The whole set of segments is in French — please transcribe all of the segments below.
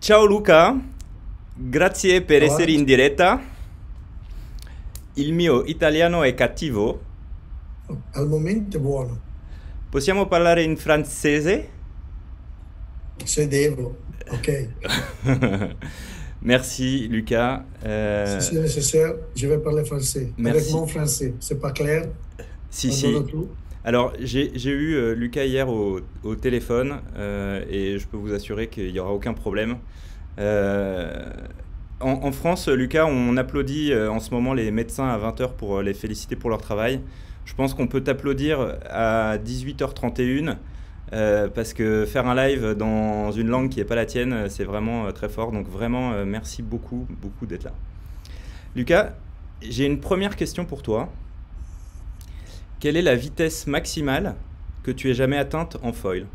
Ciao Luca, grazie per essere Avanti. in diretta. Il mio italiano è cattivo. Al momento è buono, Possiamo parlare in francese? se devo, ok. Merci Luca. Si c'est nécessaire, je vais parler français. Avec Merci. mon français, c'est pas clair, Si, si. pardonne tout. Alors, j'ai eu Lucas hier au téléphone et je peux vous assurer qu'il n'y aura aucun problème. Euh, en France, Lucas, on applaudit en ce moment les médecins à 20h pour les féliciter pour leur travail. Je pense qu'on peut t'applaudir à 18h31 parce que faire un live dans une langue qui n'est pas la tienne, c'est vraiment très fort. Donc vraiment, merci beaucoup, beaucoup d'être là. Lucas, j'ai une première question pour toi. Quelle est la vitesse maximale que tu aies jamais atteinte en foil?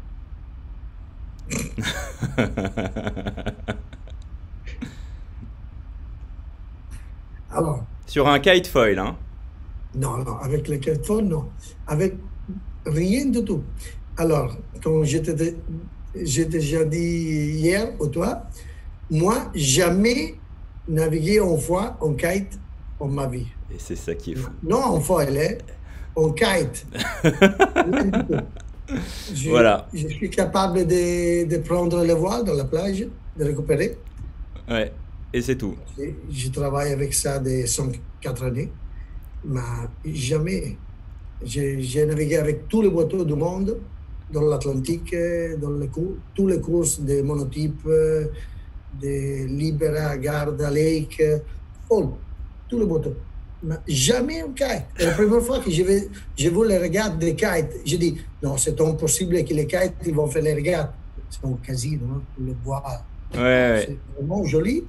Alors, Sur un kite foil, hein? non, non, avec le téléphone, non. Avec rien du tout. Alors, comme j'ai déjà dit hier au toi, moi, jamais navigué en fois en kite en ma vie. Et c'est ça qui est fou. Non en foil, hein, en kite. Rien du tout. Voilà. Je suis capable de prendre le voile dans la plage, de récupérer. Ouais. Et c'est tout. Je travaille avec ça de 4 années, mais jamais. J'ai navigué avec tous les bateaux du monde, dans l'Atlantique, tous les courses de monotype, de Libera, Garda, Lake, all, tous les bateaux. Mais jamais un kite. Et la première fois que je vu les régates des kites, j'ai dit, non, c'est impossible que les kites ils vont faire les régates. C'est un casino, hein, pour les voir. Ouais, ouais. C'est vraiment joli.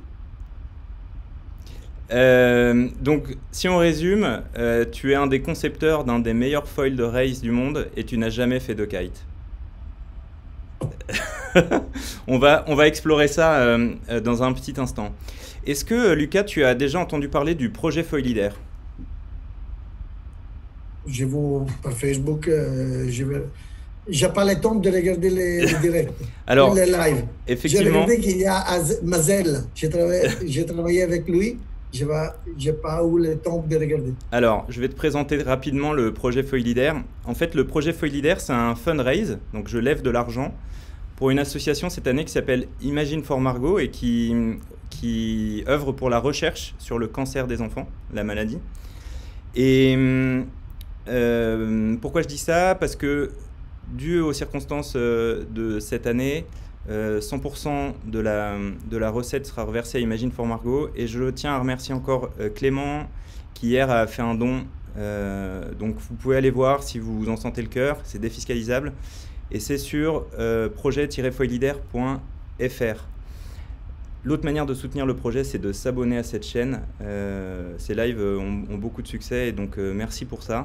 Donc, si on résume, tu es un des concepteurs d'un des meilleurs foils de race du monde et tu n'as jamais fait de kite. On va explorer ça dans un petit instant. Est-ce que, Lucas, tu as déjà entendu parler du projet Foilidaire? Je vois par Facebook, j'ai pas le temps de regarder les directs, Alors, les lives. J'ai effectivement, regardé qu'il y a Mazel, j'ai travaillé avec lui, j'ai pas eu le temps de regarder. alors, je vais te présenter rapidement le projet Foilidaire. En fait, le projet Foilidaire, c'est un fundraise, donc je lève de l'argent pour une association cette année qui s'appelle Imagine for Margot et qui œuvre pour la recherche sur le cancer des enfants, la maladie. Et pourquoi je dis ça? Parce que, dû aux circonstances de cette année, 100% de la recette sera reversée à Imagine for Margot. Et je tiens à remercier encore Clément, qui hier a fait un don. Donc vous pouvez aller voir si vous en sentez le cœur, c'est défiscalisable. Et c'est sur projet-foilidaire.fr. L'autre manière de soutenir le projet, c'est de s'abonner à cette chaîne. Ces lives ont beaucoup de succès et donc merci pour ça.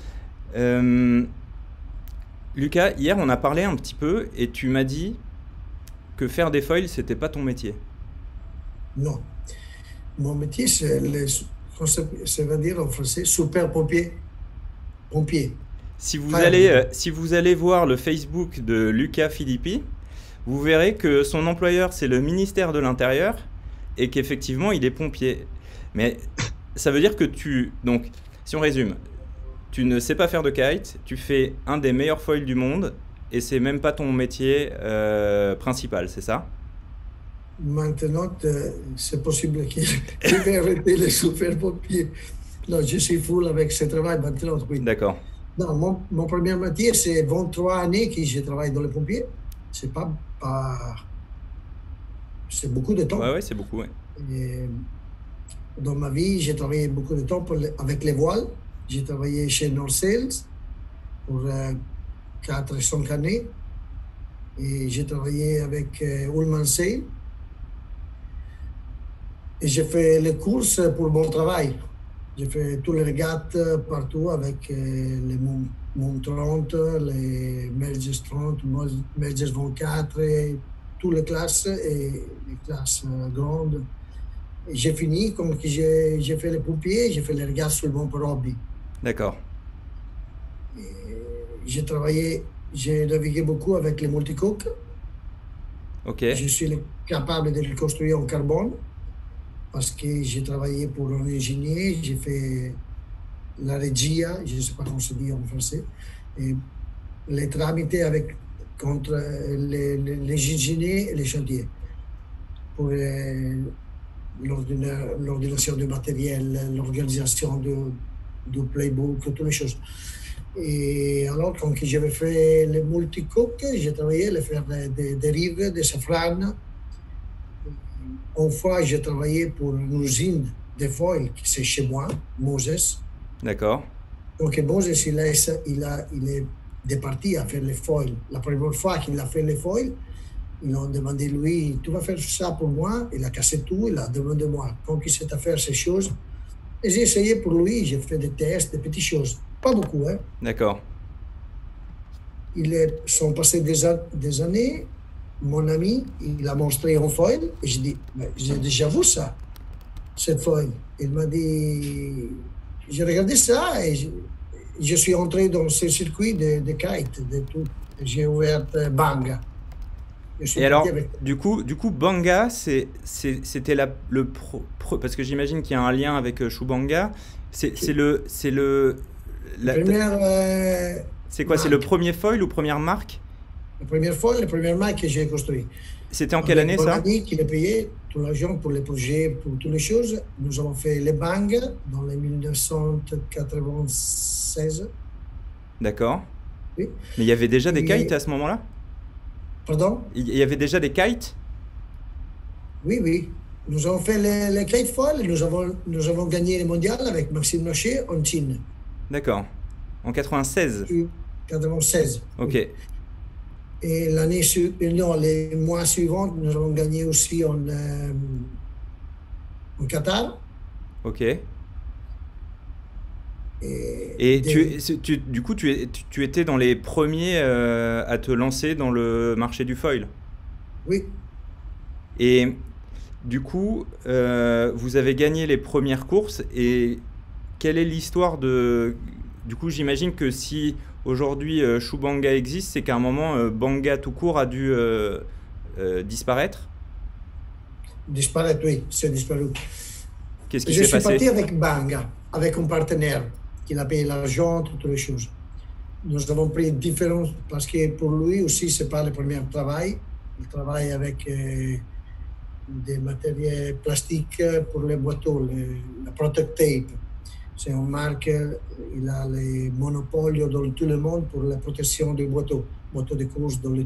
Lucas, hier on a parlé un petit peu et tu m'as dit que faire des foils, c'était pas ton métier. Non. Mon métier, ça veut dire en français, super pompier. Pompier. Si vous allez voir le Facebook de Lucas Philippi, vous verrez que son employeur, c'est le ministère de l'Intérieur et qu'effectivement, il est pompier. Mais ça veut dire que donc, si on résume, tu ne sais pas faire de kite, tu fais un des meilleurs foils du monde et c'est même pas ton métier principal, c'est ça? Maintenant, c'est possible que je vais arrêter les super pompiers. Non, je suis full avec ce travail maintenant, oui. D'accord. Non, mon premier métier, c'est 23 années que je travaille dans les pompiers. C'est pas, c'est beaucoup de Ouais, temps. ouais, c'est beaucoup, ouais. Et dans ma vie, j'ai travaillé beaucoup de temps avec les voiles. J'ai travaillé chez North Sails pour 4 et 5 années. Et j'ai travaillé avec Ullman Sail. Et j'ai fait les courses pour mon travail. J'ai fait tous les régates partout avec les Mont 30, les Merges 30, Merges 24, et toutes les classes et les classes grandes. Et j'ai fini comme que j'ai fait les pompiers, j'ai fait les régates sur le Mont Robbie. D'accord. J'ai navigué beaucoup avec les multicoques. Ok, Je suis capable de le construire en carbone parce que j'ai travaillé pour un ingénieur, j'ai fait la regia, je ne sais pas comment se dit en français, et les tramités avec, contre les ingénieurs et les chantiers pour l'ordination du matériel, l'organisation du playbook, toutes les choses. Et alors, quand j'avais fait le multicook, j'ai travaillé à faire des rives de safran. Une fois, j'ai travaillé pour une usine de foil qui c'est chez moi, Moses. d'accord. Donc, Moses, il est départi à faire les foils. La première fois qu'il a fait les foils, ils ont demandé lui, tu vas faire ça pour moi. Il a cassé tout, il a demandé moi. Quand il s'est à faire ces choses, et j'ai essayé pour lui, j'ai fait des tests, des petites choses. Pas beaucoup, hein. D'accord. Sont passés des années. Mon ami, il a montré un foil et j'ai dit, mais j'ai déjà vu ça, cette foil. Il m'a dit, j'ai regardé ça et je suis entré dans ce circuit de kite, de tout. J'ai ouvert Banga. Je suis Et parti alors, avec. du coup, Banga, c'était parce que j'imagine qu'il y a un lien avec Shubanga. La la- première c'est quoi? C'est le marque, premier foil ou première marque? la première foil, la première marque que j'ai construite. C'était en quelle Avec année mon ça? ami qui l'a payé tout l'argent pour les projets, pour toutes les choses. Nous avons fait les bangs dans les 1996. D'accord. Oui. Mais il y avait déjà des kites Et, à ce moment-là? pardon? Il y avait déjà des kites? Oui, oui. Nous avons fait les Kitefall. Nous avons gagné le mondial avec Maxime Nocher en Chine. D'accord. En 96. 96. Ok. Oui. Et non, les mois suivants, nous avons gagné aussi en Qatar. Ok. Et Et du coup, tu étais dans les premiers à te lancer dans le marché du foil. oui, Et du coup, vous avez gagné les premières courses. Et quelle est l'histoire de... Du coup, j'imagine que si aujourd'hui Shubanga existe, c'est qu'à un moment, Banga tout court a dû disparaître. disparaître, oui, c'est disparu. Qu'est-ce qui Je s'est suis passé? parti avec Banga, avec un partenaire qui a payé l'argent, toutes les choses. Nous avons pris différents, parce que pour lui aussi, ce n'est pas le premier travail. Il travaille avec des matériaux plastiques pour les boîteaux, la Protect Tape. C'est une marque, il a les monopoles dans tout le monde pour la protection des boîteaux de course dans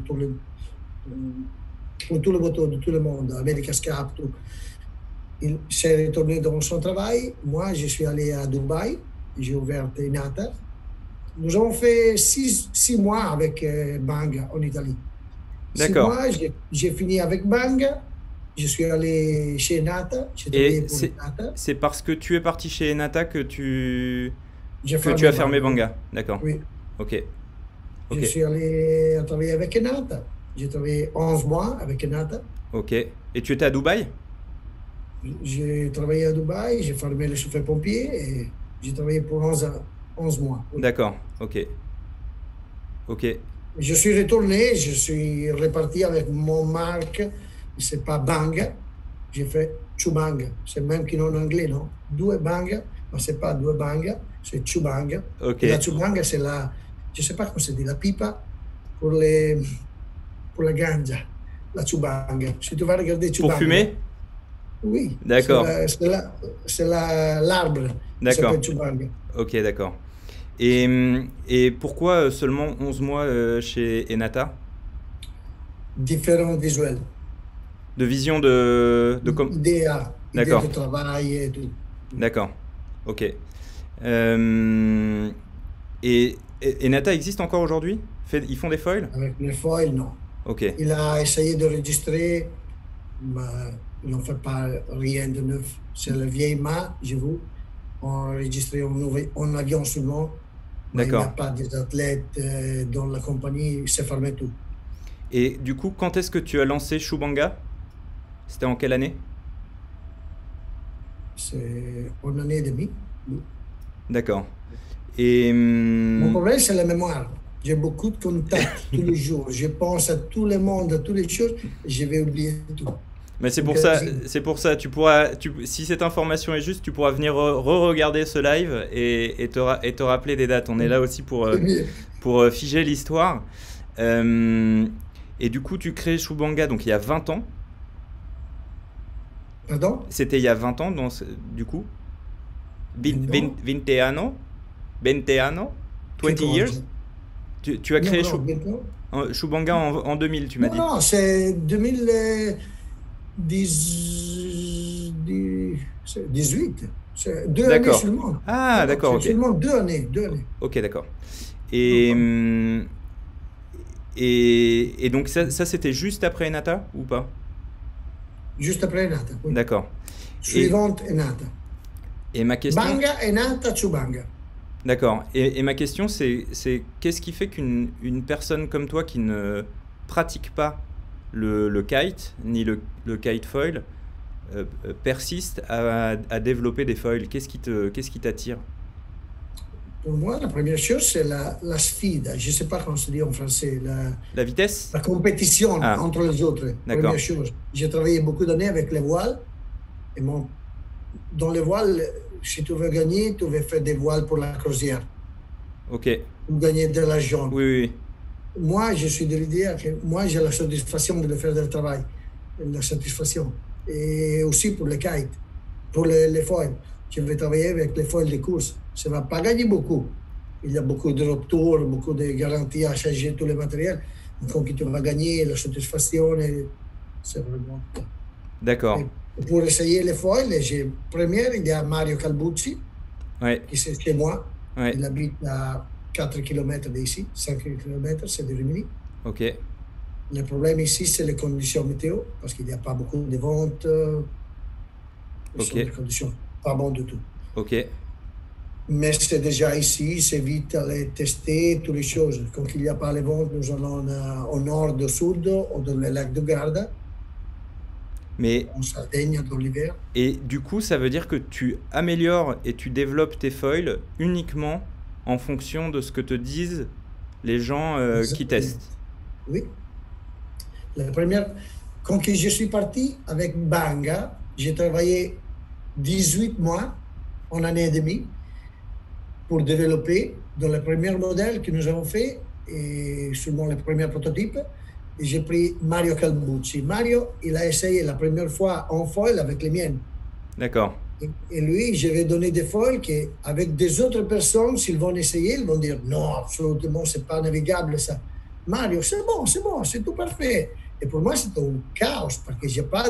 pour tous les bateaux de tout le monde, America's Cup, tout. Il s'est retourné dans son travail. Moi, je suis allé à Dubaï, j'ai ouvert Inata. Nous avons fait 6 mois avec Banga en Italie. Six D'accord. mois, j'ai fini avec Banga. Je suis allé chez Nata, j'ai travaillé Et pour Nata. c'est parce que tu es parti chez Enata J'ai que tu fermé as fermé Banga. Banga. D'accord. Oui, Ok. je Ok. suis allé travailler avec Nata. J'ai travaillé 11 mois avec Nata. Ok. Et tu étais à Dubaï? J'ai travaillé à Dubaï, j'ai formé les chauffeurs-pompiers et j'ai travaillé pour 11 mois. Oui. D'accord. Ok. Ok. Je suis retourné, je suis reparti avec mon marque, c'est pas Banga, j'ai fait Chubanga, c'est même qui non en anglais, non? Due Banga, mais c'est pas Due Banga, c'est Chubanga. Ok. Et la Chubanga, c'est la, je sais pas comment c'est dit, la pipa pour, pour la ganja, la Chubanga. Si tu vas regarder Pour Chubanga, fumer? oui, D'accord. c'est l'arbre qui D'accord. s'appelle Chubanga. Ok, d'accord. Et pourquoi seulement 11 mois chez Enata? Différents visuels, De vision idée D'accord. de travail et tout. D'accord. Ok. Euh, et Enata existe encore aujourd'hui? Ils font des foils? Avec les foils, non. Ok. Il a essayé de enregistrer, mais ils n'ont fait pas rien de neuf. C'est la vieille main, je vous. On a enregistré en avion seulement, mais il n'y a D'accord. pas des athlètes dans la compagnie, il s'est fermé tout. Et du coup, quand est-ce que tu as lancé Shubanga? C'était en quelle année? C'est une année et demie. D'accord. Et Mon problème, c'est la mémoire. J'ai beaucoup de contacts tous les jours. Je pense à tout le monde, à toutes les choses. Je vais oublier tout. Mais Donc, c'est pour ça, si cette information est juste, tu pourras venir re-regarder ce live et te rappeler des dates. On est là aussi c'est mieux. pour figer l'histoire. Euh, et du coup, tu crées Shubanga, donc il y a 20 ans. Pardon? C'était il y a 20 ans, du coup. Non, 20 anno? 20 anno? 20 quelque years? chose. Tu as Non, créé non, maintenant. Shubanga en 2000, tu m'as Non, dit. non, c'est 2018. C'est 2 années D'accord. seulement. Non, Ah, non, d'accord, c'est ok. seulement 2 années. 2 années. Ok, d'accord. Non, Et, pas. et donc ça c'était juste après Enata ou pas? Juste après è nata. Oui. D'accord. Et, Suivante è nata. et ma question, Banga è nata Chubanga. d'accord. Et ma question c'est qu'est-ce qui fait une personne comme toi qui ne pratique pas le kite, ni le kite foil, persiste à développer des foils? Qu'est-ce qui t'attire? Pour moi, la première chose, c'est la sfida. Je ne sais pas comment se dit en français. La vitesse? La compétition Ah, entre les autres. Première d'accord. chose. J'ai travaillé beaucoup d'années avec les voiles. Et dans les voiles, si tu veux gagner, tu veux faire des voiles pour la croisière. Ok. Oui, Pour gagner de l'argent. oui, oui. Moi, je suis de l'idée que moi, j'ai la satisfaction de le faire du travail. La satisfaction. Et aussi pour les kites, pour les foils. Je vais travailler avec les foils de course. Ça ne va pas gagner beaucoup. Il y a beaucoup de ruptures, beaucoup de garanties à changer tout le matériel. Donc, tu vas gagner la satisfaction. C'est vraiment. Et D'accord. pour essayer les foils, première, il y a Mario Calbucci, Ouais, qui c'est chez moi. ouais. Il habite à 4 km d'ici, 5 km, c'est de Rimini. Ok, Le problème ici, c'est les conditions météo, parce qu'il n'y a pas beaucoup de ventes. Ce ok, sont des conditions pas bonnes du tout. ok. Mais c'est déjà ici, c'est vite aller tester toutes les choses. Quand il n'y a pas les ventes, nous allons au nord, au sud, ou dans le lac de Garda, Mais en Sardaigne dans l'hiver. et du coup, ça veut dire que tu améliores et tu développes tes foils uniquement en fonction de ce que te disent les gens qui Exactement. testent. Oui. La première, quand je suis parti avec Banga, j'ai travaillé 18 mois, en année et demie, pour développer dans le premier modèle que nous avons fait, et seulement le premier prototype. Et j'ai pris Mario Calbucci. Mario, il a essayé la première fois en foil avec les miennes. D'accord. Et lui, je vais donner des foils qu'avec des autres personnes, s'ils vont essayer, ils vont dire non, absolument, c'est pas navigable ça. Mario, c'est bon, c'est tout parfait. Et pour moi, c'est un chaos parce que j'ai pas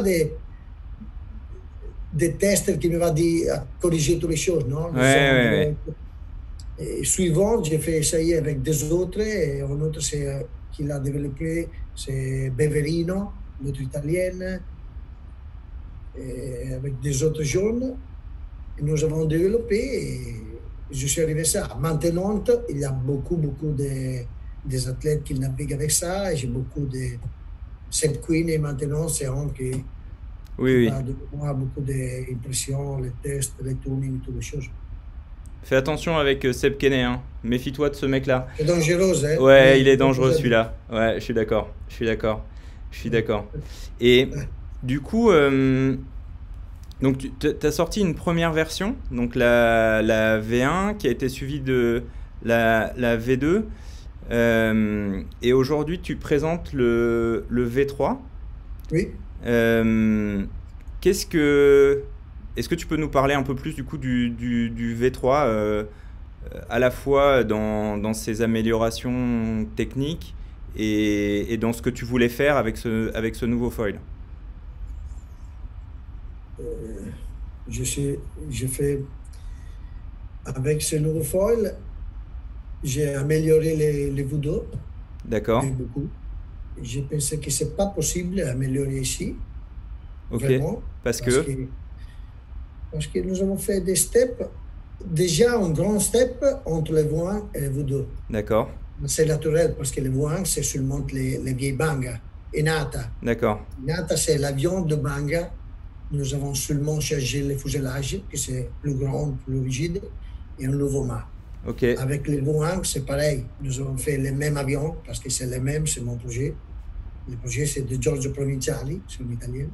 de tester qui me va dire à corriger toutes les choses, non? Ouais, Les ondes, ouais, ouais. et suivant, j'ai fait essayer avec des autres, et un autre c'est qui l'a développé, c'est Beverino, l'autre italienne, et avec des autres jeunes. Et nous avons développé et je suis arrivé à ça. Maintenant, il y a beaucoup, beaucoup des athlètes qui naviguent avec ça. Et j'ai beaucoup de. Seb Queen et maintenant, c'est un Oui, qui oui. va de moi beaucoup d'impressions, les tests, les tunings, toutes les choses. Fais attention avec Seb Kenney, hein. Méfie-toi de ce mec-là. C'est dangereux, hein, Ouais, mais il il est faut pas dangereux poser. celui-là. Ouais, je suis d'accord. Je suis d'accord. Je suis d'accord. Et du coup, donc tu as sorti une première version, donc la V1 qui a été suivie de la V2. Et aujourd'hui, tu présentes le V3. Oui. Euh, qu'est-ce que, est-ce que tu peux nous parler un peu plus du coup du V3 à la fois dans ses améliorations techniques et dans ce que tu voulais faire avec ce nouveau foil? Je, sais, je fais avec ce nouveau foil, j'ai amélioré les voodoo D'accord? de beaucoup. Je pensais que c'est pas possible d'améliorer ici, Ok. vraiment, Parce parce que? que, parce que nous avons fait des steps, déjà un grand step entre les voix et les voodoo. D'accord. C'est naturel parce que les voix, c'est seulement les vieilles bangas. Et nata. D'accord. Nata, c'est l'avion de banga. Nous avons seulement changé le fuselage, que c'est plus grand, plus rigide, et un nouveau mât. Ok, Avec les Boeing, c'est pareil. Nous avons fait les mêmes avions, parce que c'est les mêmes, c'est mon projet. Le projet, c'est de Giorgio Provinciali, c'est un italien.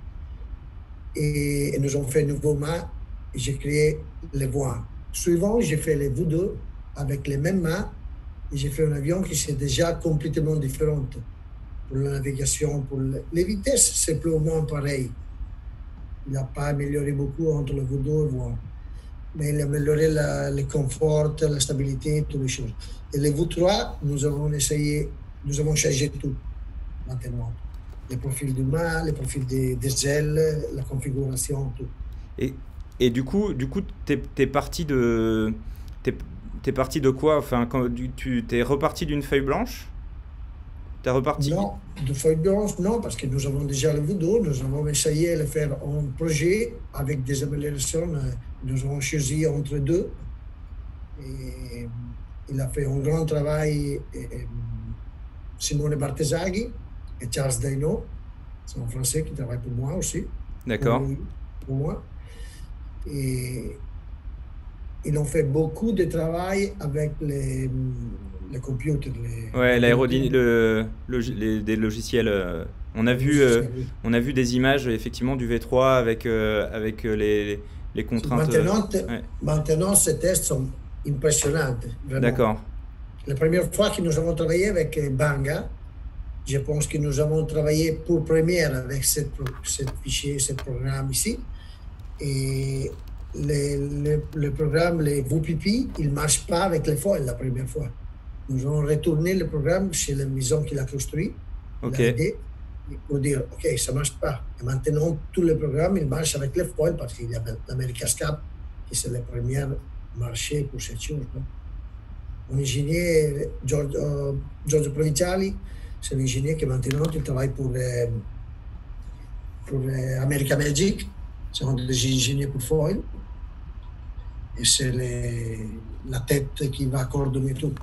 Et nous avons fait un nouveau mât, et j'ai créé les Boeing. Suivant, j'ai fait les V2 avec les mêmes mâts, et j'ai fait un avion qui c'est déjà complètement différent. Pour la navigation, les vitesses, c'est plus ou moins pareil. Il n'a pas amélioré beaucoup entre le V2 et le V1. Mais il a amélioré le confort, la stabilité, toutes les choses. Et les V3, nous avons essayé, nous avons changé tout maintenant. Les profils du mât, les profils des ailes, la configuration, tout. et, et du coup, t'es parti de, t'es, t'es parti de quoi? Enfin, quand tu t'es reparti d'une feuille blanche? T'es reparti? Non, de feuilles blanches, non, parce que nous avons déjà le V2, nous avons essayé de faire un projet avec des améliorations. Nous avons choisi entre deux. Et il a fait un grand travail, Simone Bartesaghi et Charles Daino, c'est un Français qui travaille pour moi aussi, pour D'accord. lui, pour moi. Et ils ont fait beaucoup de travail avec les computers, Ouais, l'ordinateur, des logiciels. les logiciels. Oui. On a vu des images effectivement du V3 avec les contraintes. Maintenant, Ouais, maintenant, ces tests sont impressionnants, vraiment. d'accord. La première fois que nous avons travaillé avec Banga, je pense que nous avons travaillé pour première avec cette fichier, ce programme ici. Et le programme, les VPP, il ne marche pas avec les foils la première fois. Nous avons retourné le programme chez la maison qu'il a construit, il Ok, a aidé pour dire, OK, ça ne marche pas. Et maintenant, tout le programme, il marche avec les foils parce qu'il y a l'Americascap, qui c'est le premier marché pour cette chose. Non? Un ingénieur, Giorgio Provinciali, c'est un ingénieur qui maintenant il travaille pour America Magic. C'est un des ingénieurs pour foil. Et c'est la tête qui va coordonner tout.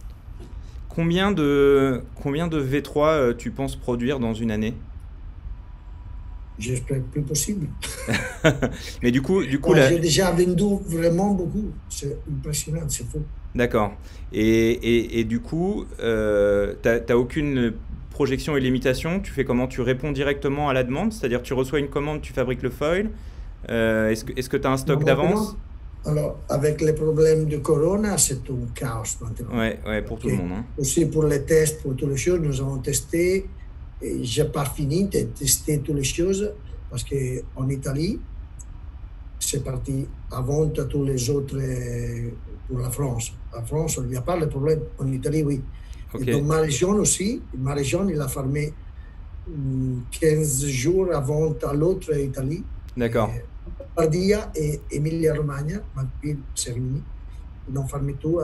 combien de V3 tu penses produire dans une année? J'espère plus possible. Mais du coup Moi, là, j'ai déjà vendu vraiment beaucoup. C'est impressionnant, c'est fou. d'accord. Et du coup, t'as aucune projection et limitation. Tu fais comment? Tu réponds directement à la demande, c'est-à-dire tu reçois une commande, tu fabriques le foil. Est-ce que tu as un Non, stock d'avance? maintenant, alors, avec les problèmes de Corona, c'est un chaos maintenant. Ouais, ouais, pour tout le OK. monde, hein. Aussi pour les tests, pour toutes les choses, nous avons testé. Et j'ai pas fini de tester toutes les choses parce qu'en Italie, c'est parti avant à tous les autres pour la France. En France, il n'y a pas de problème. En Italie, oui. Et Ok, dans ma région, il a fermé 15 jours avant à l'autre Italie. d'accord. Et Lombardia et Emilia-Romagna, ma ville, c'est fini. Ils ont fermé tout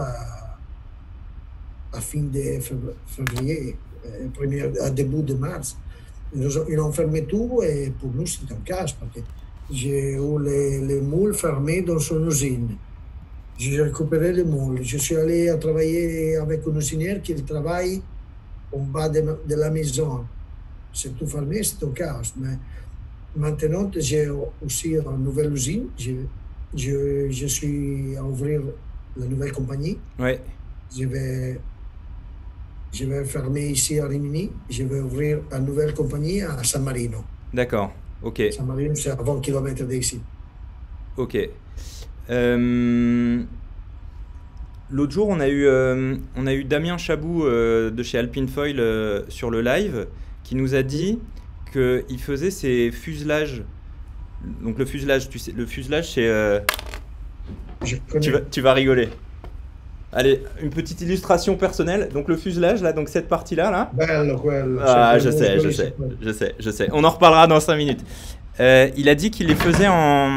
à fin de février, à début de mars. Ils ont fermé tout et pour nous, c'est un cas parce que j'ai eu les moules fermés dans son usine. J'ai récupéré les moules. Je suis allé à travailler avec un usinier qui travaille en bas de la maison. C'est tout fermé, c'est un chaos. Mais maintenant, j'ai aussi une nouvelle usine. Je suis à ouvrir la nouvelle compagnie. Ouais, Je vais, je vais fermer ici à Rimini. Je vais ouvrir une nouvelle compagnie à San Marino. d'accord. Ok, San Marino, c'est à 20 km d'ici. ok. Euh, L'autre jour, on a eu Damien Chabou de chez Alpine Foil sur le live qui nous a Oui, dit qu'il faisait ses fuselages. Donc le fuselage, tu sais, le fuselage, c'est... je tu vas, connais. tu vas rigoler. Allez, une petite illustration personnelle. Donc le fuselage, là, donc cette partie-là, là. Bello quello, c'est Ah, je vraiment sais, je joli, sais, c'est quello. je sais, je sais. On en reparlera dans 5 minutes. Il a dit qu'il les faisait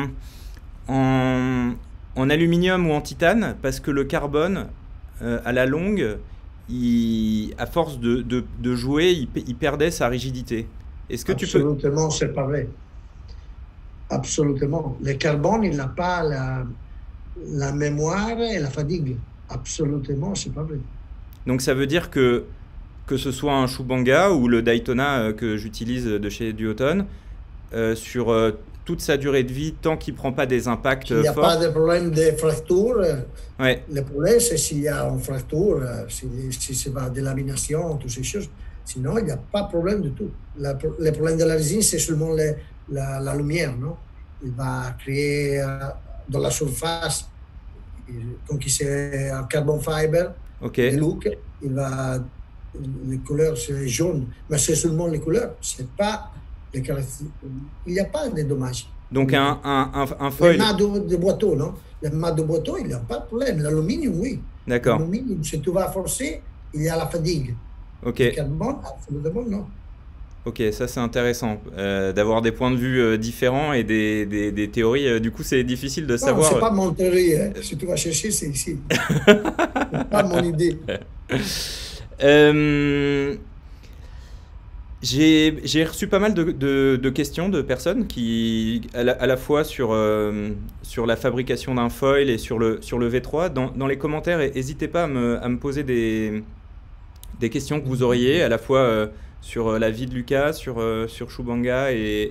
en, en aluminium ou en titane parce que le carbone, à la longue, à force de jouer, il perdait sa rigidité. Est-ce que tu peux... Absolument, c'est pas vrai. Absolument. Le carbone, il n'a pas la mémoire et la fatigue. Absolument, c'est pas vrai. Donc ça veut dire que ce soit un Shubanga ou le Daytona que j'utilise de chez Duotone, sur toute sa durée de vie tant qu'il ne prend pas des impacts Il n'y a pas forts. de problème de fracture. Ouais, Le problème, c'est s'il y a une fracture, si c'est pas de lamination, toutes ces choses. Sinon, il n'y a pas de problème du tout. Le problème de la résine, c'est seulement la lumière, non? Il va créer dans la surface, donc c'est un carbon fiber, ok. des looks, les couleurs, c'est jaune, mais c'est seulement les couleurs, c'est pas les caractéristiques. Il n'y a pas de dommages. Donc un Les foil, mâts de boiteau, non? Les mâts de boiteau, il n'y a pas de problème. L'aluminium, oui. d'accord. L'aluminium, si tu vas forcer, il y a la fatigue. Ok, Le carbone, absolument non. ok, ça c'est intéressant d'avoir des points de vue différents et des théories. Du coup, c'est difficile de Non, savoir. c'est pas mon théorie, hein. Si tu vas chercher, c'est ici. C'est pas mon idée. Euh, j'ai reçu pas mal de questions de personnes qui, à la fois sur la fabrication d'un foil et sur le V3. Dans les commentaires, n'hésitez pas à me poser des questions que vous auriez, à la fois sur la vie de Luca, sur Shubanga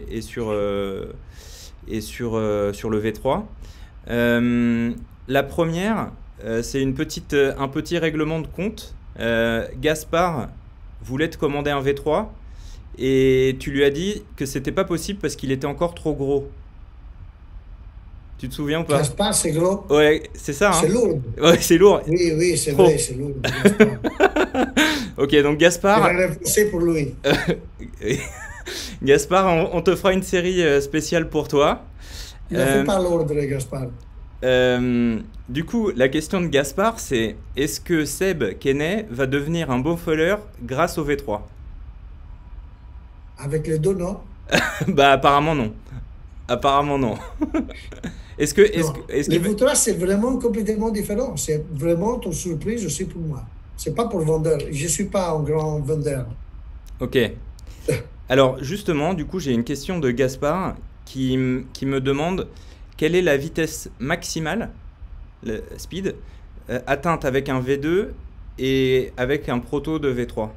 et sur le V3. La première, c'est un petit règlement de compte. Gaspard voulait te commander un V3 et tu lui as dit que c'était pas possible parce qu'il était encore trop gros. Tu te souviens ou pas? Gaspard, c'est gros. Ouais, c'est ça, C'est hein? lourd. Ouais, c'est lourd. Oui, oui, c'est Trop. vrai, c'est lourd. Gaspard. Ok, donc Je Gaspard, vais renforcer pour lui. Gaspard, on te fera une série spéciale pour toi. Il ne fait Euh, pas l'ordre, Gaspard. du coup, la question de Gaspard, c'est est-ce que Seb Kenney va devenir un bon foiler grâce au V3? Avec les deux, non? Bah apparemment non. Apparemment non. Est-ce que est-ce Non. que- est-ce Les qu'il va- vautours, c'est vraiment complètement différent. C'est vraiment une surprise aussi pour moi. C'est pas pour vendeur. Je ne suis pas un grand vendeur. Ok. Alors justement, du coup, j'ai une question de Gaspard qui me demande quelle est la vitesse maximale, le speed, atteinte avec un V2 et avec un proto de V3.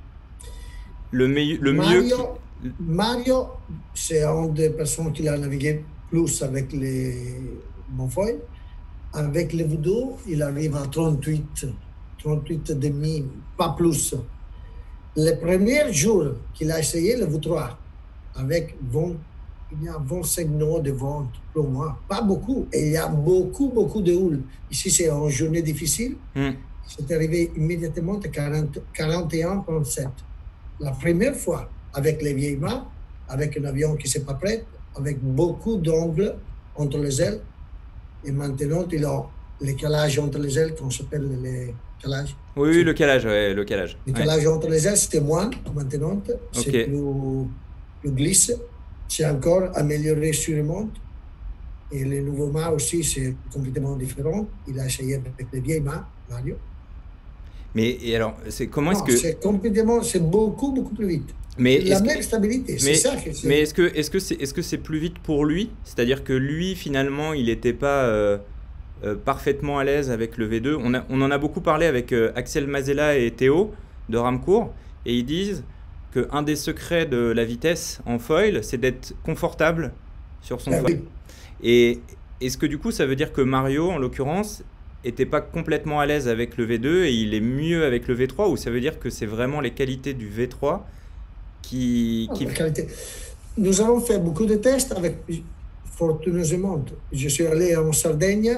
Le mieux qui... Mario, c'est une des personnes qui a navigué plus avec les Monfoil. Avec les Voodoo, il arrive à 38, 38 demi, pas plus. Le premier jour qu'il a essayé le V3, avec 20, il y a 25 nœuds de vente pour moi, pas beaucoup. Et il y a beaucoup, beaucoup de houle. Ici, c'est une journée difficile. Hmm. C'est arrivé immédiatement à 41,7. La première fois, avec les vieilles mains, avec un avion qui ne s'est pas prêt, avec beaucoup d'ongles entre les ailes. Et maintenant, il a les calages entre les ailes, qu'on s'appelle les calages. Oui, oui, le calage, ouais, le calage. Les Ouais. calages entre les ailes, c'était moins maintenant. C'est Ok. plus glisse. C'est encore amélioré sûrement. Et les nouveaux mâts aussi, c'est complètement différent. Il a essayé avec les vieilles mains, Mario. Mais et alors, comment est-ce Non, que... c'est complètement, c'est beaucoup, beaucoup plus vite. Mais La est-ce que... même stabilité, c'est Mais, ça que c'est. mais est-ce que c'est plus vite pour lui? C'est-à-dire que lui, finalement, il n'était pas parfaitement à l'aise avec le V2. On en a beaucoup parlé avec Axel Mazella et Théo de Ramcourt, et ils disent qu'un des secrets de la vitesse en foil, c'est d'être confortable sur son foil. Oui. Et est-ce que du coup, ça veut dire que Mario, en l'occurrence, était pas complètement à l'aise avec le V2 et il est mieux avec le V3, ou ça veut dire que c'est vraiment les qualités du V3 qui... La qualité. Nous avons fait beaucoup de tests avec, fortuneusement, je suis allé en Sardaigne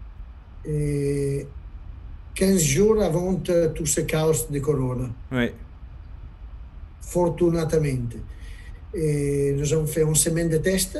et 15 jours avant tout ce chaos de Corona, Ouais. fortunatamente. Et nous avons fait une semaine de tests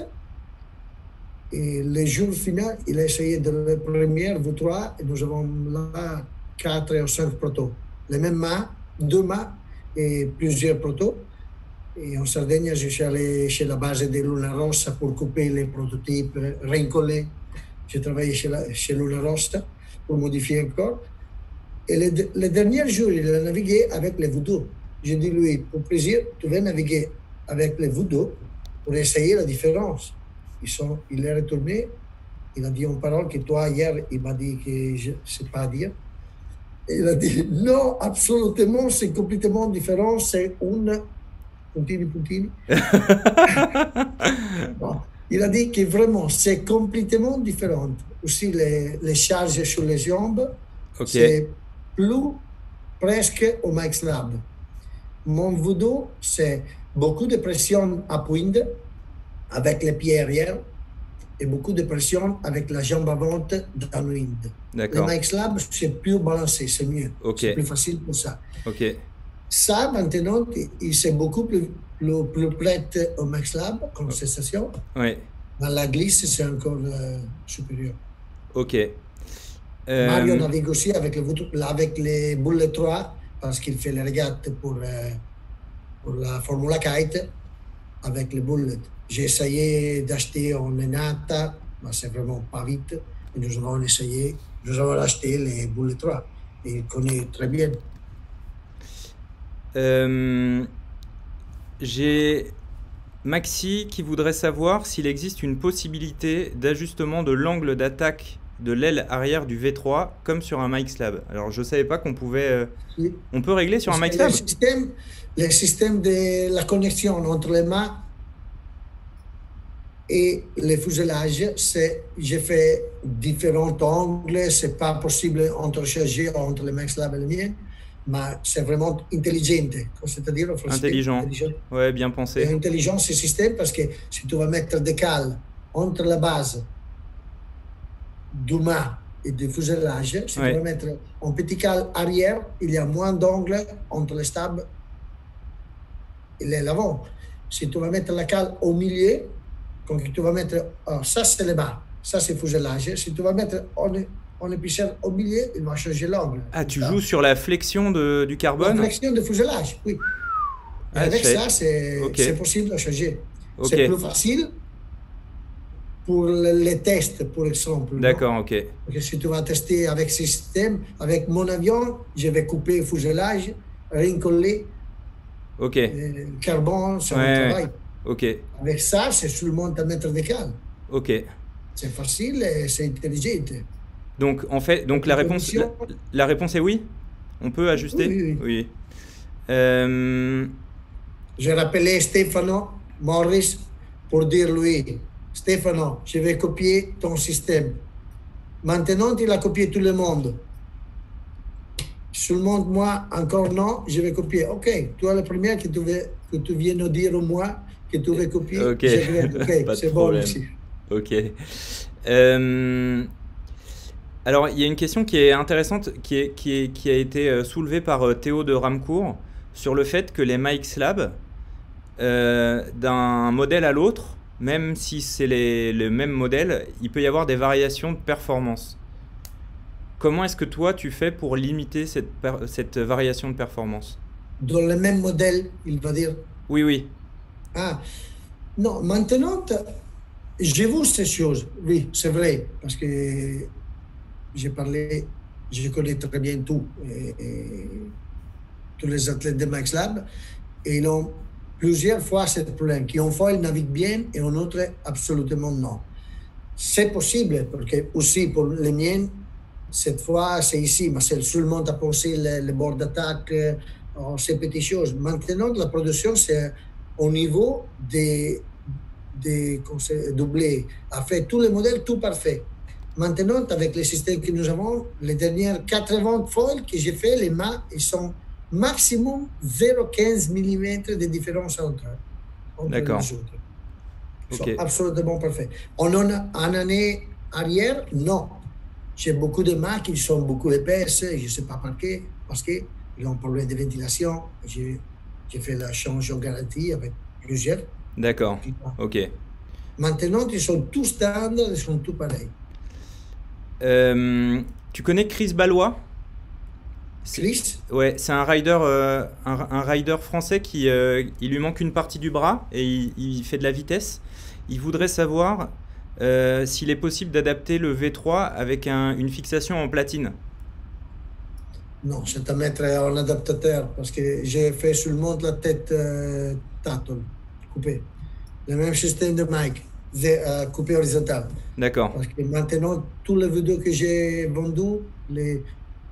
et le jour final, il a essayé de la première V3 et nous avons là 4 ou 5 protos. Les mêmes mains, 2 mains et plusieurs protos. Et en Sardaigne, je suis allé chez la base de Luna Rossa pour couper les prototypes, récoller. J'ai travaillé chez Luna Rossa pour modifier encore. Et le dernier jour, il a navigué avec les Voodoo. J'ai dit lui, pour plaisir, tu vas naviguer avec les Voodoo pour essayer la différence. Il est retourné, il a dit une parole que toi, hier, il m'a dit que je ne sais pas dire. Et il a dit, non, absolument, c'est complètement différent, c'est une... Puntini. Bon. Il a dit que vraiment, c'est complètement différent. Aussi, les charges sur les jambes, Ok, c'est plus presque au max lab. Mon voodoo, c'est beaucoup de pression à pointe avec les pieds arrière et beaucoup de pression avec la jambe avant downwind. Les d'accord. max lab, c'est plus balancé, c'est mieux. Ok, C'est plus facile pour ça. ok, Ça, maintenant, il c'est beaucoup plus près au max lab comme sensation. ouais, Mais la glisse, c'est encore supérieur. ok. Mario Euh, navigue aussi avec les boules 3 parce qu'il fait les régates pour la Formula Kite avec les boules. J'ai essayé d'acheter en Enata, mais c'est vraiment pas vite. Et nous avons acheté les boules 3. Et il connaît très bien. euh, j'ai Maxi qui voudrait savoir s'il existe une possibilité d'ajustement de l'angle d'attaque de l'aile arrière du V3 comme sur un Mike Slab. Alors je savais pas qu'on pouvait... Oui. on peut régler sur un Parce que Mike Slab? le système de la connexion entre les mains et le fuselage, j'ai fait différents angles, c'est pas possible entre charger entre le Max Lab et le mien, mais c'est vraiment intelligent, c'est-à-dire en français, Intelligent. intelligent. Ouais, bien Et pensé. intelligent ce système parce que si tu vas mettre des cales entre la base du mât et du fuselage, si tu vas Ouais, mettre un petit cale arrière, il y a moins d'angles entre le stab et l'avant. Si tu vas mettre la cale au milieu, donc tu vas mettre, ça c'est le bas, ça c'est le fuselage. Si tu vas mettre en épaisseur au milieu, il va changer l'angle. ah, tu joues sur la flexion du La carbone? flexion du fuselage, oui. Et Ah, je avec sais. ça, Ok, c'est possible de changer. ok. C'est plus facile pour les tests, par exemple, non? D'accord, ok. Parce que si tu vas tester avec ce système, avec mon avion, je vais couper le fuselage, rincoller Ok. Ouais, le carbone, c'est un ouais. travail. Ok, Avec ça, c'est seulement à mettre des cales. ok. C'est facile et c'est intelligent. Donc, en fait, donc La condition, la réponse est oui? On peut oui, ajuster? oui, oui. Oui. Euh, J'ai rappelé Stefano Morris pour dire lui, Stefano, je vais copier ton système. Maintenant, il a copié tout le monde. Seulement moi, encore non, je vais copier. Ok, tu es le premier que tu viens nous dire au moins que tu veux copier. ok, Ok, pas de c'est bon problème. aussi. Ok. Euh, alors, il y a une question qui est intéressante, qui a été soulevée par Théo de Ramcourt sur le fait que les Mike Slab, d'un modèle à l'autre, même si c'est le même modèle, il peut y avoir des variations de performance. Comment est-ce que toi tu fais pour limiter cette variation de performance? Dans le même modèle, il va dire, Oui, oui. ah, non, maintenant, j'ai vu ces choses. Oui, c'est vrai, parce que j'ai parlé, je connais très bien tout, tous les athlètes de Max Lab, et ils ont plusieurs fois ce problème, qu'une fois ils naviguent bien et une autre absolument non. C'est possible, parce que aussi pour les miennes, cette fois c'est ici, mais c'est seulement à penser le bord d'attaque, ces petites choses. Maintenant, la production, c'est au niveau des doublés, a fait tous les modèles, tout parfait. Maintenant, avec les systèmes que nous avons, les dernières 80 foils que j'ai fait, les mâts, ils sont maximum 0,15 mm de différence entre D'accord. les autres. Ils Ok. sont absolument parfaits. En année arrière, non. J'ai beaucoup de mâts qui sont beaucoup épaisses, je ne sais pas parce qu'ils ont un problème de ventilation. J'ai fait la change en garantie avec plusieurs. D'accord. Ok. Maintenant, ils sont tous standards, ils sont tous pareils. Tu connais Chris Ballois? Chris, Ouais, c'est un rider, un rider français qui, il lui manque une partie du bras et il fait de la vitesse. Il voudrait savoir s'il est possible d'adapter le V3 avec une fixation en platine. non, c'est à mettre en adaptateur parce que j'ai fait seulement la tête tattle, coupée. Le même système de mic, coupé horizontal. D'accord. Parce que maintenant, tous les vidéos que j'ai vendues, les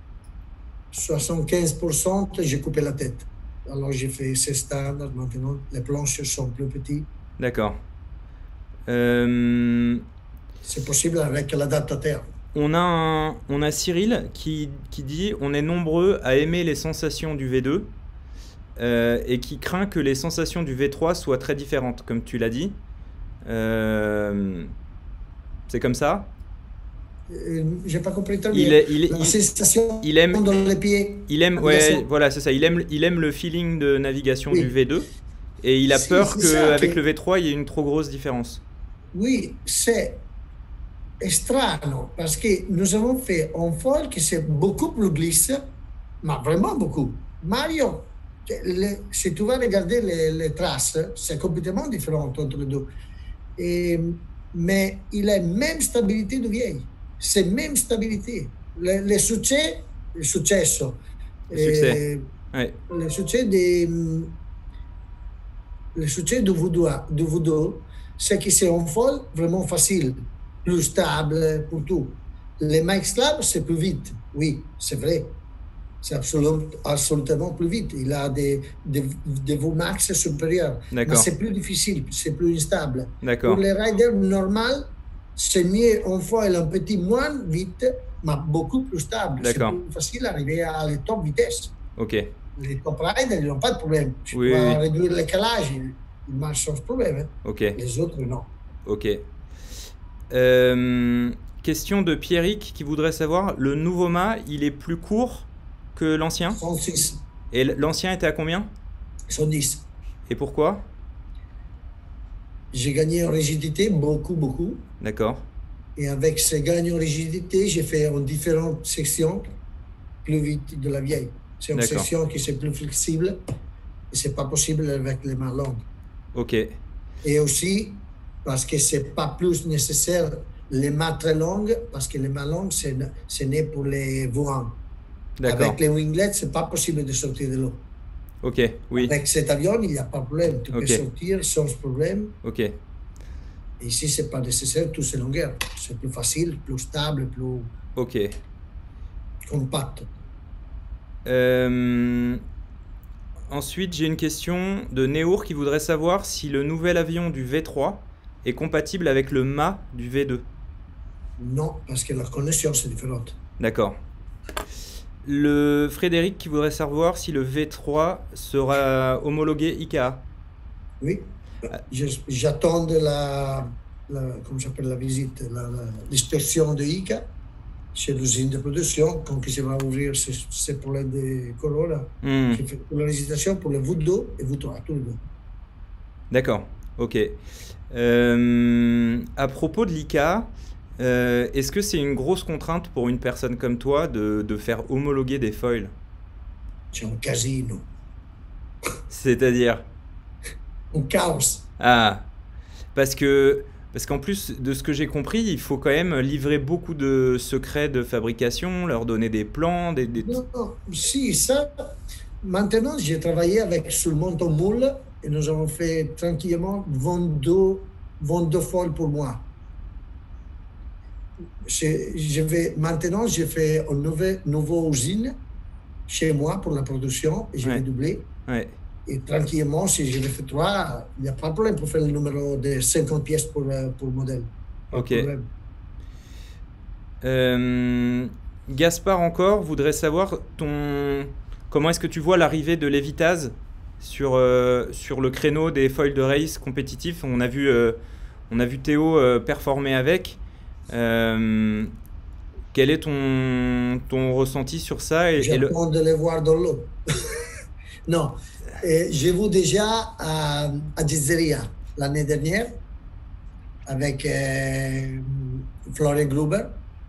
75%, j'ai coupé la tête. Alors j'ai fait ces standards. Maintenant, les planches sont plus petites. D'accord. Euh, C'est possible avec l'adaptateur. on a Cyril qui dit on est nombreux à aimer les sensations du V2 et qui craint que les sensations du V3 soient très différentes, comme tu l'as dit. Euh, c'est comme ça? J'ai pas compris très Il, bien. est- il, La il, sensation il aime, dans les pieds, il aime, ouais, navigation. voilà, c'est ça. Il aime le feeling de navigation du Oui, V2 et il a si, peur c'est ça qu'avec le que, V3, il y ait une trop grosse différence. oui, c'est strano parce que nous avons fait un foil qui c'est beaucoup plus glisse, mais vraiment beaucoup. Mario, si tu vas regarder les traces, c'est complètement différent entre les deux. Et, mais il a même stabilité de vieille. C'est même stabilité. Le successo, Le succès. eh, Ouais, le succès le succès du voodoo, c'est que c'est un foil vraiment facile, plus stable pour tout. Les Mike Slab, c'est plus vite. Oui, c'est vrai. C'est absolument plus vite. Il a des Vmax supérieurs. Mais d'accord, c'est plus difficile, c'est plus instable. Pour d'accord, les riders normaux, c'est mieux un foil un petit moins vite, mais beaucoup plus stable. C'est d'accord. plus facile d'arriver à la top vitesse. Ok. Les top riders, ils n'ont pas de problème. Si tu Oui, oui, vas oui. réduire le calage, ils marchent sans problème, hein. Ok, Les autres, non. ok. Question de Pierrick qui voudrait savoir, le nouveau mât, il est plus court que l'ancien? 106, Et l'ancien était à combien? 110. Et pourquoi? J'ai gagné en rigidité beaucoup, beaucoup. D'accord, Et avec ces gains en rigidité, j'ai fait en différentes sections plus vite de la vieille. C'est une d'accord, section qui est plus flexible et c'est pas possible avec les mains longues. ok, Et aussi parce que c'est pas plus nécessaire les mains très longues parce que les mains longues c'est né pour les voants. d'accord, Avec les winglets, c'est pas possible de sortir de l'eau. ok, oui, Avec cet avion, il n'y a pas de problème. Tu peux ok, sortir sans problème. ok. Et ici, c'est pas nécessaire, toutes ces longueurs. C'est plus facile, plus stable, plus Ok. compact. Euh, ensuite, j'ai une question de Néour qui voudrait savoir si le nouvel avion du V3 est compatible avec le mât du V2. Non, parce que la connexion, c'est différente. D'accord. Le Frédéric qui voudrait savoir si le V3 sera homologué ICAO. Oui. Ah, J'attends comment j'appelle la visite, l'inspection de ICA chez l'usine de production, quand il va ouvrir ces problèmes de Corolla. hmm, J'ai fait pour la législation pour le V2 et V3, tous les deux. d'accord, ok. À propos de l'ICAO, est-ce que c'est une grosse contrainte pour une personne comme toi de faire homologuer des foils? C'est un casino, C'est-à-dire? un chaos. Ah, parce que parce qu'en plus de ce que j'ai compris, il faut quand même livrer beaucoup de secrets de fabrication, leur donner des plans, Non, non, si, ça, maintenant, j'ai travaillé avec sur le montant moule et nous avons fait tranquillement 22 folles pour moi. Maintenant, j'ai fait une nouvelle usine chez moi pour la production et je vais Ouais, doubler. ouais, Et tranquillement, si je le fais trois, il n'y a pas de problème pour faire le numéro de 50 pièces pour modèle. Pas de ok. problème. Gaspard encore voudrait savoir comment est-ce que tu vois l'arrivée de Lévitaz sur le créneau des foils de race compétitifs. On a vu Théo performer avec. Euh, quel est ton ressenti sur ça J'attends de les voir dans l'eau. Non, j'ai vu déjà à Gizzeria l'année dernière avec Florian Gruber.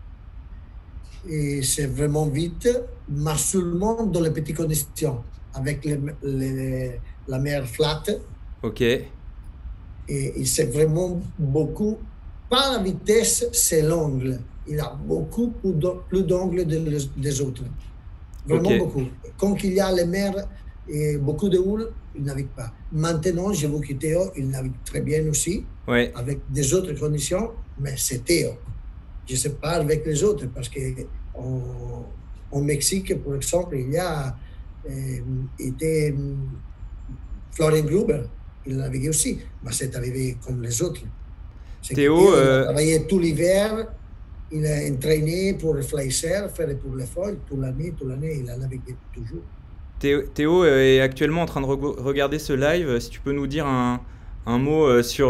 Et c'est vraiment vite, mais seulement dans les petites conditions, avec la mer flat. Ok, Et c'est vraiment beaucoup, pas la vitesse, c'est l'angle. Il a beaucoup plus d'angle des autres. ok, Vraiment beaucoup. Quand il y a les mers et beaucoup de houle, il navigue pas. Maintenant, j'ai vu que Théo, il navigue très bien aussi, ouais, avec des autres conditions, mais c'est Théo. Je ne sais pas avec les autres, parce qu'au Mexique, par exemple, il y a été Florian Gruber, il naviguait aussi, mais c'est arrivé comme les autres. C'est que Théo, Théo, il a travaillé tout l'hiver, il a entraîné pour le fly-surf, faire pour les foils, toute l'année, il a navigué toujours. Théo est actuellement en train de regarder ce live. Si tu peux nous dire un mot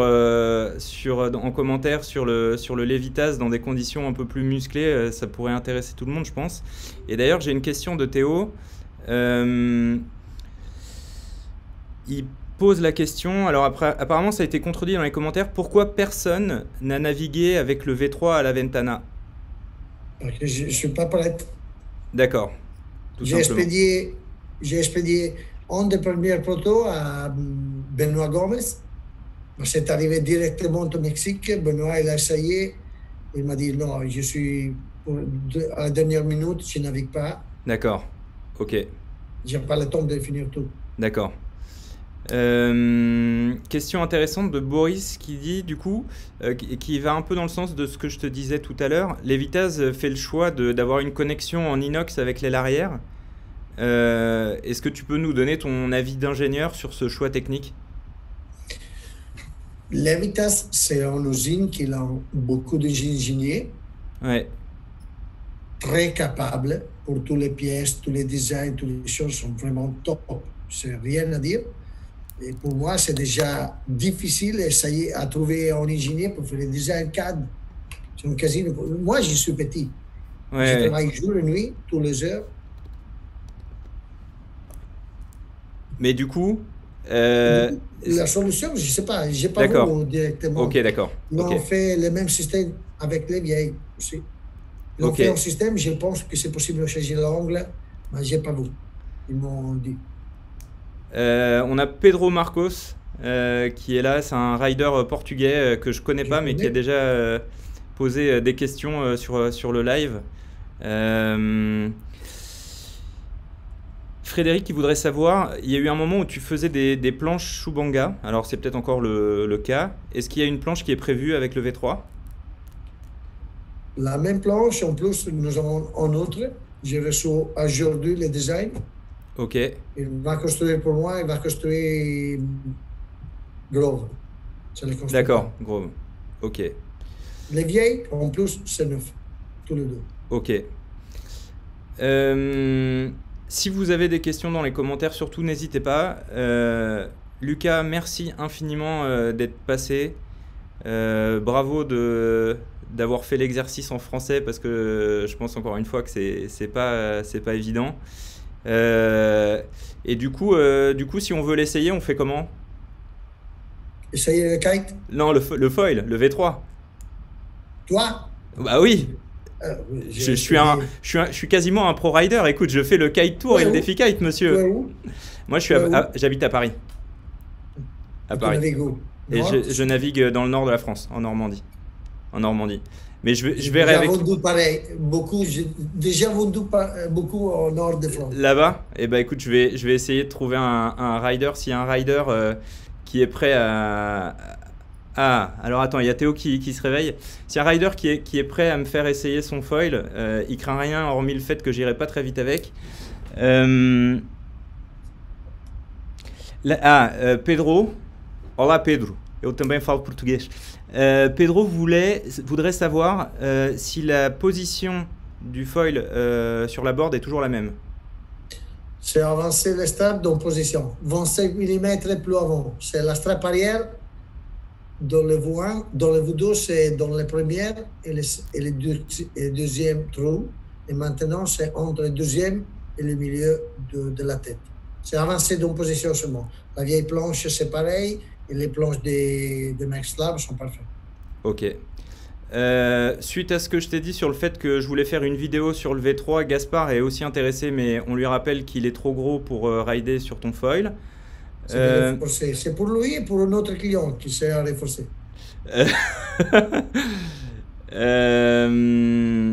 en commentaire sur le Lévitas dans des conditions un peu plus musclées, ça pourrait intéresser tout le monde, je pense. Et d'ailleurs, j'ai une question de Théo. Il pose la question, alors après, apparemment ça a été contredit dans les commentaires, pourquoi personne n'a navigué avec le V3 à la Ventana? Parce que je ne suis pas prêt. D'accord, tout J'ai simplement. expédié, j'ai expédié un des premiers protos à Benoît Gomez. C'est arrivé directement au Mexique. Benoît, il a essayé. Il m'a dit non, je suis à la dernière minute, je ne navigue pas. D'accord, ok, Je n'ai pas le temps de finir tout. d'accord. Question intéressante de Boris qui dit du coup, qui va un peu dans le sens de ce que je te disais tout à l'heure. Lévitas fait le choix d'avoir une connexion en inox avec l'aile arrière. Est-ce que tu peux nous donner ton avis d'ingénieur sur ce choix technique? Levitas, c'est une usine qui a beaucoup d'ingénieurs Ouais, très capables pour toutes les pièces, tous les designs, toutes les choses sont vraiment top. C'est rien à dire. Et pour moi, c'est déjà difficile d'essayer à trouver un ingénieur pour faire le design CAD. C'est un casino. Moi, je suis petit. ouais, Je ouais. travaille jour et nuit, toutes les heures. Mais du coup, Du euh, coup, la solution, je ne sais pas, je n'ai pas vu d'accord, ok, directement. d'accord, Ils ok, ont fait le même système avec les vieilles aussi. Ils ont ok. fait un système, je pense que c'est possible de changer l'angle, mais je n'ai pas vu. Ils m'ont dit. On a Pedro Marcos qui est là, c'est un rider portugais que je connais Je pas mais qui a connais. déjà posé des questions sur le live. Euh, Frédéric qui voudrait savoir, il y a eu un moment où tu faisais des planches Shubanga, alors c'est peut-être encore le cas. Est-ce qu'il y a une planche qui est prévue avec le V3? La même planche, en plus, nous avons un autre. J'ai reçu aujourd'hui le design. Ok, Il va construire pour moi, il va construire Grove. C'est le constructeur. d'accord, gros. Ok, Les vieilles, en plus, c'est neuf. Tous les deux. ok. Euh, Si vous avez des questions dans les commentaires, surtout n'hésitez pas. Lucas, merci infiniment d'être passé. Bravo d'avoir fait l'exercice en français parce que je pense encore une fois que c'est pas évident. Et du coup, si on veut l'essayer, on fait comment? Essayez le kite. Non, le foil, le V3. Toi, Bah oui, j'ai essayé. je suis quasiment un pro rider. Écoute, je fais le kite Tu tour et es le où? défi kite, Tu es monsieur. où? Moi, Tu es où? j'habite à Paris. À Et tu Paris. navigues où? Et Nord? je navigue dans le nord de la France, en Normandie. En Normandie. Mais je J'ai verrai déjà avec. vendu pareil. Beaucoup, j'ai déjà vendu beaucoup au nord de France. Là-bas, et bah écoute, je vais essayer de trouver un rider. S'il y a un rider qui est prêt à. Ah, alors attends, il y a Théo qui se réveille. S'il y a un rider qui est prêt à me faire essayer son foil, il craint rien hormis le fait que j'irai pas très vite avec. Euh, Pedro. Olá Pedro, eu também falo português. Pedro voudrait savoir si la position du foil sur la board est toujours la même. C'est avancer le strap dans position. 25 mm plus avant. C'est la strap arrière. Dans le V1, dans le V2, c'est dans la première et le deuxième trou. Et maintenant, c'est entre le deuxième et le milieu de la tête. C'est avancé dans position seulement. La vieille planche, c'est pareil. Et les planches de Max Lab sont parfaites. Ok. Suite à ce que je t'ai dit sur le fait que je voulais faire une vidéo sur le V3, Gaspard est aussi intéressé, mais on lui rappelle qu'il est trop gros pour rider sur ton foil. C'est de renforcer. C'est pour lui et pour un autre client qui s'est renforcé. Euh, euh,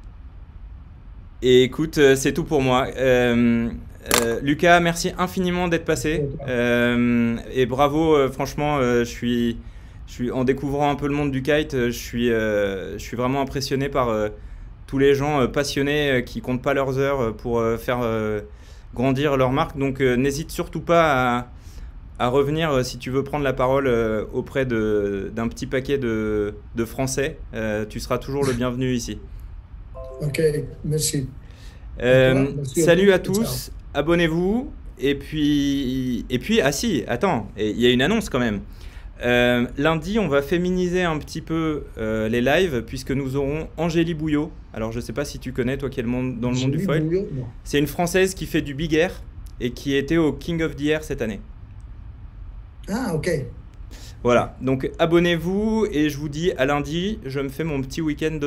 et écoute, c'est tout pour moi. Lucas, merci infiniment d'être passé. Et bravo, franchement, je suis en découvrant un peu le monde du kite, je suis vraiment impressionné par tous les gens passionnés qui comptent pas leurs heures pour faire grandir leur marque. Donc n'hésite surtout pas à revenir si tu veux prendre la parole auprès d'un petit paquet de Français. Tu seras toujours le bienvenu ici. Ok, merci à toi, merci à Salut tous à et ciao. tous, abonnez-vous. Et puis, ah si, attends, il y a une annonce quand même. Lundi, on va féminiser un petit peu les lives puisque nous aurons Angélie Bouillot. Alors, je sais pas si tu connais, toi qui es dans le monde du Julie foil. Bouillot, non. C'est une Française qui fait du big air et qui était au King of the Air cette année. Ah, ok. Voilà, donc abonnez-vous et je vous dis à lundi, je me fais mon petit week-end